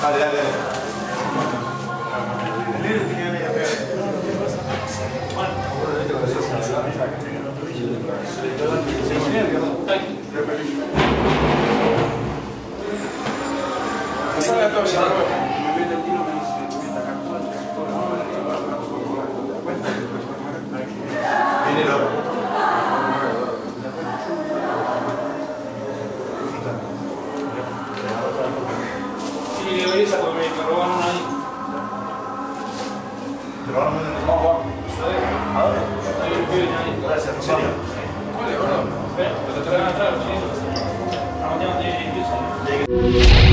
Dale, dale, dale. El líder tenía media pega. Sí, le doy esa porque me robaron ahí. ¿Te robaron un smartphone? ¿A dónde? Ahí el pibe ahí. Gracias, ¿en serio? Espera, lo que traen atrás, los chilenos. La mañana tiene que irse.